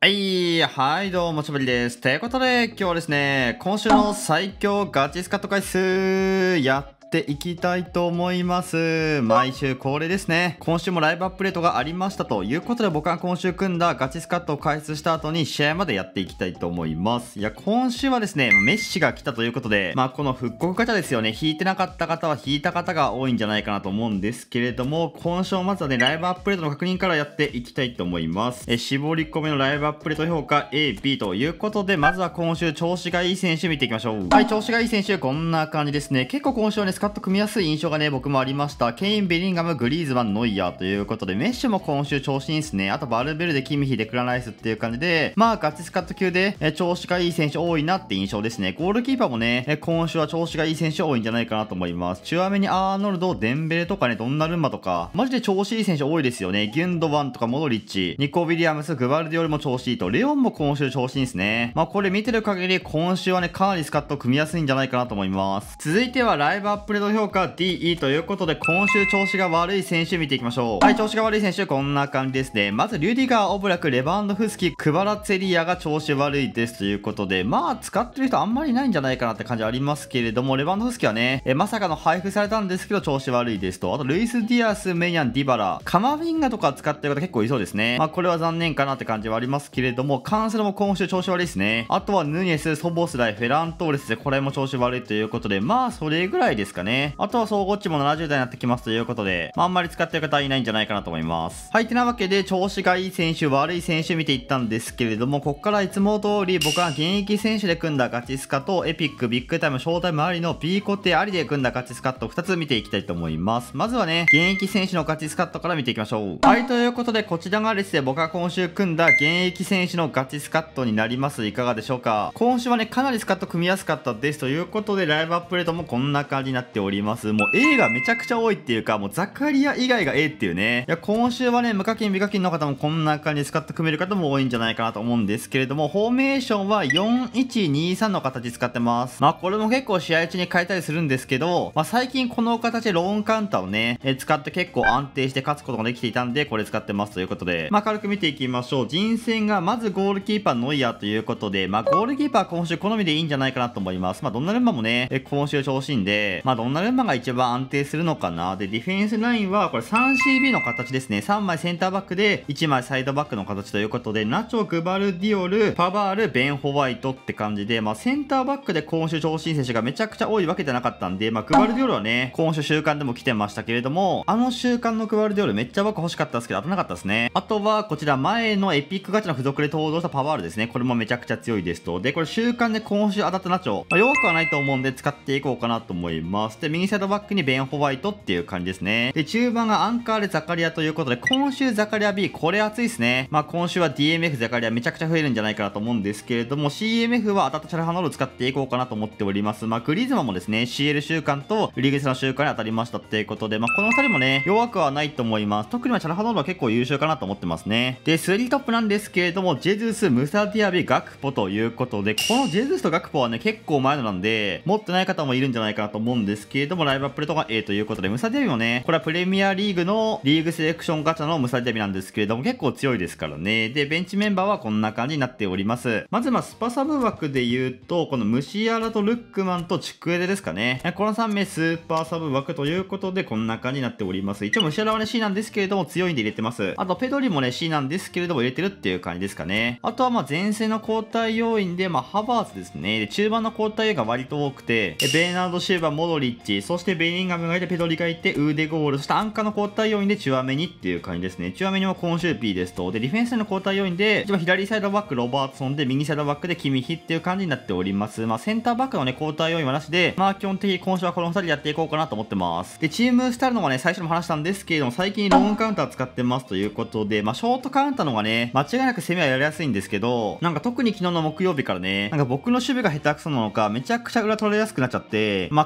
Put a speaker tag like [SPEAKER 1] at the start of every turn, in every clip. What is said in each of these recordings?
[SPEAKER 1] はい、どうも、しゃべりです。ということで、今日はですね、今週の最強ガチスカット回数、やっていきたいと思います。毎週恒例ですね。今週もライブアップデートがありましたということで、僕は今週組んだガチスカットを開始した後に試合までやっていきたいと思います。いや、今週はですね、メッシが来たということで、この復刻ガチャですよね。引いてなかった方は引いた方が多いんじゃないかなと思うんですけれども、今週もまずはね、ライブアップデートの確認からやっていきたいと思います。絞り込みのライブアップデート評価 A、B ということで、まずは今週調子がいい選手見ていきましょう。はい、調子がいい選手、こんな感じですね。結構今週はね、スカッと組みやすい印象がね、僕もありました。ケイン、ベリンガム、グリーズマン、ノイヤーということで、メッシュも今週調子いいですね。あと、バルベルデ、キミヒ、デクランライスっていう感じで、ガチスカット級で、調子がいい選手多いなって印象ですね。ゴールキーパーもね、今週は調子がいい選手多いんじゃないかなと思います。チュアメにアーノルド、デンベレとかね、ドンナルンマとか、マジで調子いい選手多いですよね。ギュンドワンとかモドリッチ、ニコ・ウィリアムス、グバルディオルも調子いいと、レオンも今週調子いいですね。これ見てる限り、今週はね、かなりスカット組みやすいんじゃないかなと思います。続いては、ライブアップデート評価 DE ということで、今週調子が悪い選手見ていきましょう。はい、調子が悪い選手、こんな感じですね。まず、リュディガー、オブラク、レバンドフスキ、クバラツェリアが調子悪いですということで、使ってる人あんまりいないんじゃないかなって感じありますけれども、レバンドフスキはね、まさかの配布されたんですけど、調子悪いですと。あと、ルイス・ディアス、メイヤン、ディバラ、カマヴィンガとか使ってる方結構いそうですね。これは残念かなって感じはありますけれども、カンセロも今週調子悪いですね。あとは、ヌニエス、ソボスライ、フェラントーレスで、これも調子悪いということで、それぐらいですかね。あとは、総合値も70代になってきますということで、あんまり使ってる方はいないんじゃないかなと思います。はい、てなわけで、調子がいい選手、悪い選手見ていったんですけれども、ここからいつも通り、僕は現役選手で組んだガチスカと、エピック、ビッグタイム、ショータイムありの B 固定ありで組んだガチスカット2つ見ていきたいと思います。まずはね、現役選手のガチスカットから見ていきましょう。はい、ということで、こちらがですね、僕が今週組んだ現役選手のガチスカットになります。いかがでしょうか。今週はね、かなりスカット組みやすかったです。ということで、ライブアップデートもこんな感じになっております。もう A がめちゃくちゃ多いっていうか、もうザカリア以外が A っていうね。いや、今週はね、無課金、美課金の方もこんな感じでスカット組める方も多いんじゃないかなと思うんですけれども、フォーメーションは4123の形使ってます。これも結構試合中に変えたりするんですけど、最近この形でローンカウンターをね、使って結構安定して勝つことができていたんで、これ使ってますということで、軽く見ていきましょう。人選がまずゴールキーパーノイヤーということで、ゴールキーパー今週好みでいいんじゃないかなと思います。ドンナルンマもね、今週調子いいんで、ドンナルンマが一番安定するのかな。で、ディフェンスラインはこれ 3CB の形ですね。3枚センターバックで1枚サイドバックの形ということで、ナチョ、グバルディオル、パバール、ベン・ホワイトって感じで、センターバックで今週調子いい選手がめちゃくちゃ多いわけじゃなかったんで、グバルディオルはね、今週週間でも来てましたけれども、あの週間のグバルディオルめっちゃ僕欲しかったですけど、当たらなかったですね。あとは、こちら前のエピックガチャの付属で登場したパワールですね。これもめちゃくちゃ強いですと。で、これ週間で今週当たったナチョ。弱くはないと思うんで使っていこうかなと思います。で、右サイドバックにベン・ホワイトっていう感じですね。で、中盤がアンカーでザカリアということで、今週ザカリア B、これ熱いですね。今週は DMF ザカリアめちゃくちゃ増えるんじゃないかなと思うんですけれども、CMF は当たったチャルハノール使っていこうかなと思っております。グリーズマンもですね、CL 週間とリーグ戦の週間に当たりましたっていうことで、この2人もね、弱くはないと思います。特にチャルハノールは結構優秀かなと思ってますね。で、3トップなんですけれども、ジェズス、ムサディアビ、ガクポということで、このジェズスとガクポはね、結構前のなんで、持ってない方もいるんじゃないかなと思うんですけれども、ライブアップレートが A ということで、ムサディアビもね、これはプレミアリーグのリーグセレクションガチャのムサディアビなんですけれども、結構強いですからね。で、ベンチメンバーはこんな感じになっております。まずスパサブ枠で言うと、このムシアラとルックマンとチクエデですかね。この3名スーパーサブ枠ということで、こんな感じになっております。一応ムシアラはね C なんですけれども、強いんで入れてます。あと、ペドリもね C なんですけれども、入れてるっていう感じですかね。あとは前線の交代要員で、ハバーツですね。で、中盤の交代要員が割と多くて、ベーナード・シューバー、モドリッチ、そしてベリンガムがいて、ペドリがいて、ウーデゴール、そしてアンカーの交代要員でチュアメニっていう感じですね。チュアメニも今週 B ですと。で、ディフェンスの交代要員で、一番左サイドバック、ロバートソンで、右サイドバックでキミヒっていう感じになっております。センターバックのね、交代要員はなしで、基本的に今週はこの2人でやっていこうかなと思ってます。で、チームスタイルのがね、最初にも話したんですけれども、最近ローンカウンター使ってますということで、ショートカウンターのがね、間違いなく攻めはやりやすいんですけど、特に昨日の木曜日からね、僕の守備が下手くそなのか、めちゃくちゃ裏取られやすくなっちゃって、かなり失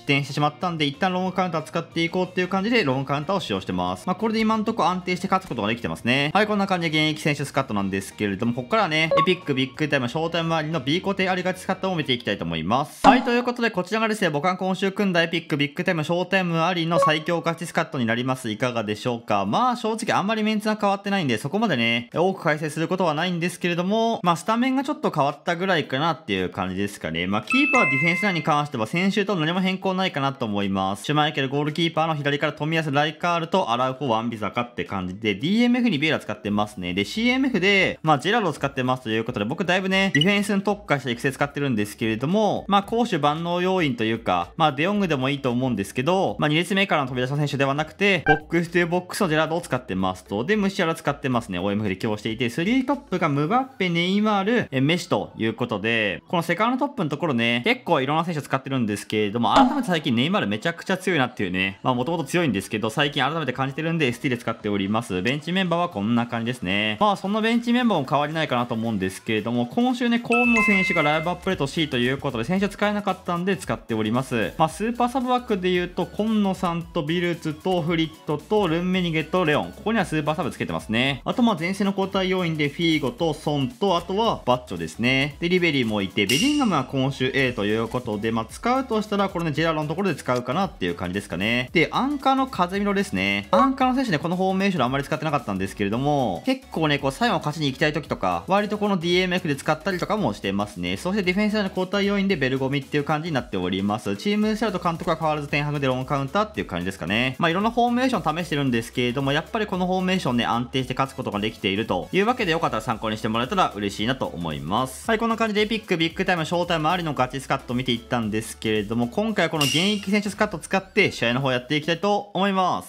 [SPEAKER 1] 失点してしまったんで、一旦ロングカウンター使っていこうっていう感じで、ロングカウンターを使用してます。これで今んとこ安定して勝つことができてますね。はい、こんな感じで現役選手スカットなんですけれども、ここからはね、エピック、ビッグタイム、ショータイム周りの B 固定ありがちスカットを見ていきたいと思います。はい、ということで、こちらがですね、僕が今週組んだエピック、ビッグタイム、ショータイムありの最強ガチスカットになります。いかがでしょうか。正直あんまりメンツは変わってないんで、そこまでね、多く解説することはないんですけれども、スタメンがちょっと変わったぐらいかなっていう感じですかね。キーパー、ディフェンスラインに関しては先週と何も変更ないかなと思います。シュマイケル、ゴールキーパーの左から冨安、ライカールとアラウフォ、ワンビサカって感じで、DMF にビエラ使ってますね。で、CMF で、ジェラルを使ってますということで、僕だいぶね、ディフェンスに特化した育成使ってるんですけれども、攻守万能要因というか、デヨングでもいいと思うんですけど、2列目からの飛び出した選手ではなくて、ボックスというボックスのジェラードを使ってますと。で、ムシアラ使ってますね。OMF で起用していて、3トップがムバッペ、ネイマール、メシということで、このセカンドトップのところね、結構いろんな選手使ってるんですけれども、改めて最近ネイマールめちゃくちゃ強いなっていうね、もともと強いんですけど、最近改めて感じてるんで ST で使っております。ベンチメンバーはこんな感じですね。そんなベンチメンバーも変わりないかなと思うんですけれども、今週ね、コーンの選手がライブアップデート C ということで、選手使えなかったんで使っております。スーパーサブ枠で言うと、今野さんとビルツとフリットとルンメニゲとレオン。ここにはスーパーサブつけてますね。あと前線の交代要員でフィーゴとソンと、あとはバッチョですね。で、リベリーもいて、ベリンガムは今週 A ということで、使うとしたら、これね、ジェラロのところで使うかなっていう感じですかね。で、アンカーの風見ろですね。アンカーの選手ね、このフォーメーションあんまり使ってなかったんですけれども、結構ね、最後勝ちに行きたい時とか、割とこの DMF で使ったりとかもしてますね。そしてディフェンスラインの交代要員でベルゴミっていう感じになっております。チームスタイルと監督は変わらずテンハグでロングカウンターっていう感じですかね。いろんなフォーメーション試してるんですけれども、やっぱりこのフォーメーションね、安定して勝つことができているというわけで、よかったら参考にしてもらえたら嬉しいなと思います。はい、こんな感じでエピック、ビッグタイム、ショータイムありのガチスカット見ていったんですけれども、今回はこの現役選手スカットを使って試合の方やっていきたいと思います。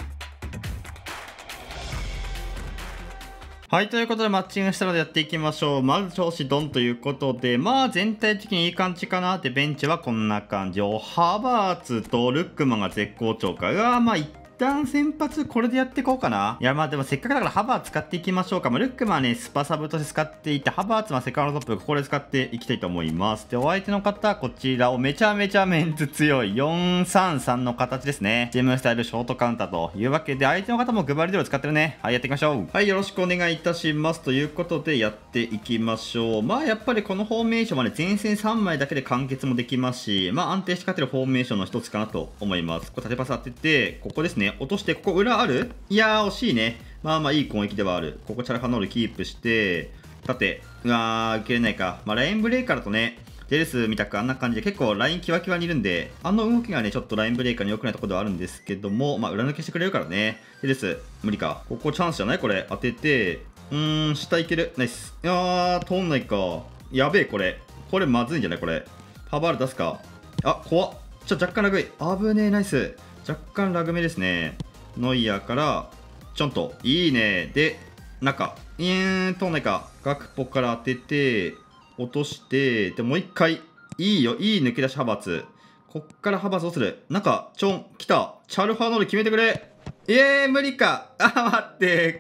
[SPEAKER 1] はい、ということでマッチングしたのでやっていきましょう。まず調子ドンということで、全体的にいい感じかなって、ベンチはこんな感じ。ハバーツとルックマンが絶好調か。一旦先発これでやっていこうかな。いやでもせっかくだからハバーツ使っていきましょうか。ルックマンはね、スパサブとして使っていて、ハバーツはセカンドトップ、ここで使っていきたいと思います。で、お相手の方、こちらをめちゃめちゃメンツ強い433の形ですね。ジェムスタイルショートカウンターというわけで、相手の方もグバリドル使ってるね。はい、やっていきましょう。はい、よろしくお願いいたします。ということで、やっていきましょう。やっぱりこのフォーメーションはね、前線3枚だけで完結もできますし、安定して勝てるフォーメーションの一つかなと思います。縦パス当てて、ここですね。落として、ここ裏ある？いやー、惜しいね。いい攻撃ではある。ここチャラファノールキープして、縦。受けれないか。ラインブレーカーだとね、ジェルスみたくあんな感じで結構ラインキワキワにいるんで、あの動きがね、ちょっとラインブレーカーに良くないところではあるんですけども、裏抜けしてくれるからね。ジェルス、無理か。ここチャンスじゃないこれ。当てて、下いける。ナイス。いやー、通んないか。やべえ、これ。これまずいんじゃないこれ。パバール出すか。怖っ。若干ラグい。危ねえ、ナイス。若干ラグ目ですね。ノイヤーから、ちょんと。いいね。で、中。通んないか。ガクポから当てて、落として、で、もう一回。いいよ。いい抜け出し派閥。こっから派閥をする。中、ちょん、来た。チャルファーノール決めてくれ。無理か。待って。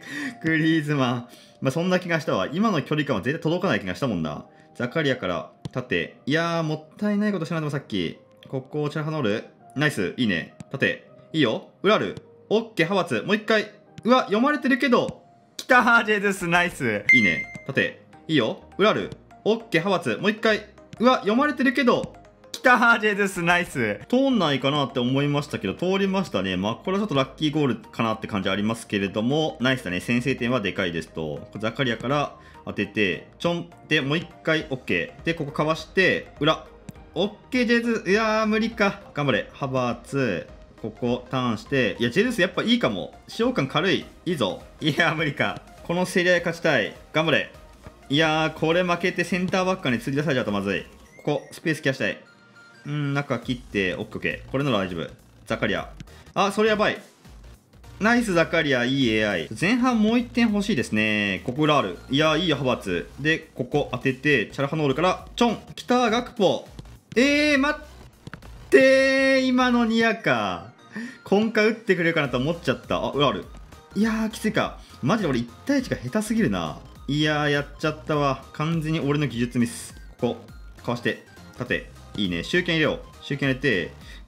[SPEAKER 1] グリーズマン。そんな気がしたわ。今の距離感は絶対届かない気がしたもんな。ザカリアから縦。いやー、もったいないことしないでもさっき。ここ、チャルファーノール。ナイス。いいね。縦。いいよ。裏ある。オッケー、派閥。もう一回。読まれてるけど。来たー、ジェズス。ナイス。いいね。縦。いいよ。裏ある。オッケー、派閥。もう一回。読まれてるけど。来たー、ジェズス。ナイス。通んないかなって思いましたけど、通りましたね。これはちょっとラッキーゴールかなって感じありますけれども、ナイスだね。先制点はでかいですと。ザカリアから当てて、ちょん。で、もう一回、オッケー。で、ここかわして、裏。オッケー、ジェズス。いやー、無理か。頑張れ。派閥。ここターンして、いや、ジェズスやっぱいいかも。使用感軽い。いいぞ。いやー、無理か。この競り合い勝ちたい。頑張れ。いやー、これ負けてセンターバッカーに釣り出されちゃうとまずい。ここ、スペースケアしたい。中切って、オッケーオッケー。これなら大丈夫。ザカリア。それやばい。ナイスザカリア、いい AI。前半もう1点欲しいですね。ここ裏ある。いやー、いいよ、派閥。で、ここ当てて、チャラハノールから、ちょん。来たー、ガクポ。待ってー、今のニアか。今回打ってくれるかなと思っちゃった。裏ある。いやー、きついか。マジで俺1対1が下手すぎるな。いやー、やっちゃったわ。完全に俺の技術ミス。ここ、かわして、縦。いいね。集権入れよう。集権入れて、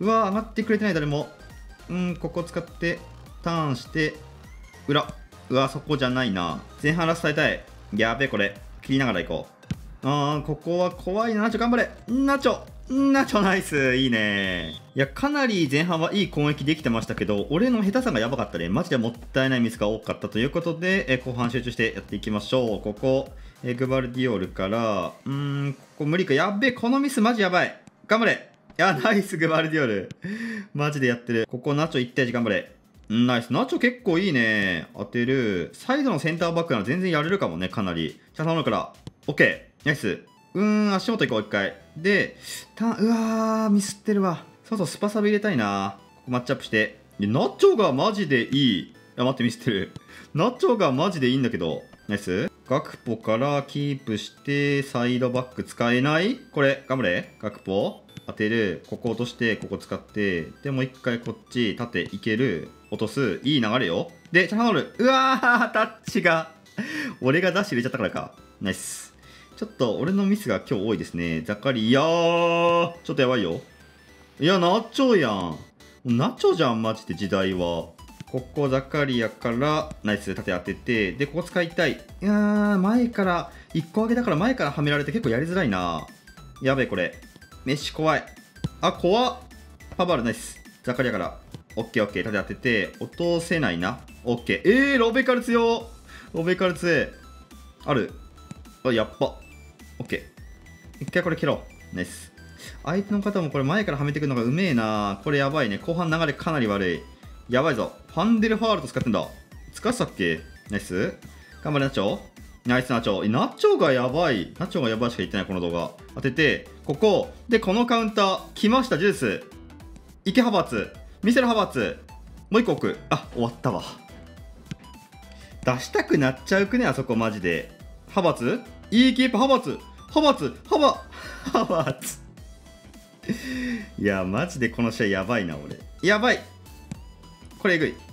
[SPEAKER 1] うわー、上がってくれてない誰も。ここ使ってターンして裏。うわ、そこじゃないな。前半ラスト耐えたい。やべえ、これ切りながら行こう。ここは怖いな。ナチョ頑張れ。ナチョナイス。いいね。いや、かなり前半はいい攻撃できてましたけど、俺の下手さがやばかったね。マジでもったいないミスが多かったということで、後半集中してやっていきましょう。ここ、グバルディオールから、ここ無理か。やっべえ、このミスマジやばい。頑張れ。いや、ナイス、グバルディオール。マジでやってる。ここ、ナチョ1対1頑張れ。ナイス。ナチョ結構いいね。当てる。サイドのセンターバックなら全然やれるかもね、かなり。じゃあ頼むから。OK。ナイス。足元行こう、一回。で、うわー、ミスってるわ。そう、スパサブ入れたいな。ここマッチアップして。いや、ナチョがマジでいい。いや、待って、ミスってる。ナチョがマジでいいんだけど。ナイス。ガクポからキープして、サイドバック使えないこれ、頑張れ。ガクポ。当てる。ここ落として、ここ使って。で、もう一回こっち、縦いける。落とす。いい流れよ。で、チャンホール。うわー、タッチが。俺がダッシュ入れちゃったからか。ナイス。ちょっと俺のミスが今日多いですね。ザカリ、いやー、ちょっとやばいよ。いや、ナチョやん。ナチョじゃん、マジで時代は。ここザカリアから、ナイス、縦当てて、で、ここ使いたい。いやー、前から、1個上げだから前からはめられて結構やりづらいな。やべえ、これ。メッシ怖い。あ、怖っ。パバールナイス。ザカリアから。オッケーオッケー。縦当てて、落とせないな。オッケー。ロベカル強。ロベカル強い。ある。あ、やっば。オッケー。一回これ切ろう。ナイス。相手の方もこれ前からはめてくるのがうめえな。これやばいね。後半流れかなり悪い。やばいぞ。ファンデルファールト使ってんだ。使ってたっけ？ナイス。頑張れ、ナチョ。ナイス、ナチョ。ナチョがやばい。ナチョがやばいしか言ってない、この動画。当てて、ここ。で、このカウンター。来ました、ジュース。池ハバーツ。見せるハバーツ。もう一個置く。あ、終わったわ。出したくなっちゃうくね、あそこマジで。ハバーツ？いいキープ、ハバーツ。ハバーツ。いや、マジでこの試合やばいな、俺。やばい。これえぐい。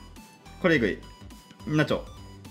[SPEAKER 1] ナチ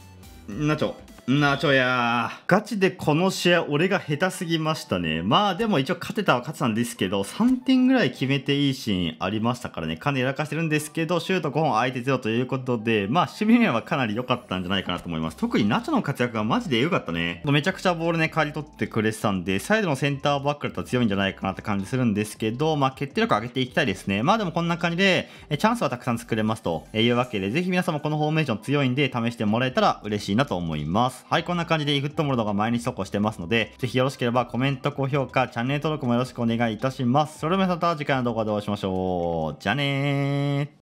[SPEAKER 1] ョやー。ガチでこの試合俺が下手すぎましたね。まあでも一応勝てたんですけど、3点ぐらい決めていいシーンありましたからね。かなりやらかしてるんですけど、シュート5本相手0ということで、まあ守備面はかなり良かったんじゃないかなと思います。特にナチョの活躍がマジで良かったね。めちゃくちゃボールね、刈り取ってくれてたんで、サイドのセンターバックだったら強いんじゃないかなって感じするんですけど、まあ決定力上げていきたいですね。まあでもこんな感じで、チャンスはたくさん作れますというわけで、ぜひ皆さんもこのフォーメーション強いんで試してもらえたら嬉しいなと思います。はい、こんな感じでフットボール動画毎日投稿してますので、ぜひよろしければコメント、高評価、チャンネル登録もよろしくお願いいたします。それではまた次回の動画でお会いしましょう。じゃあねー。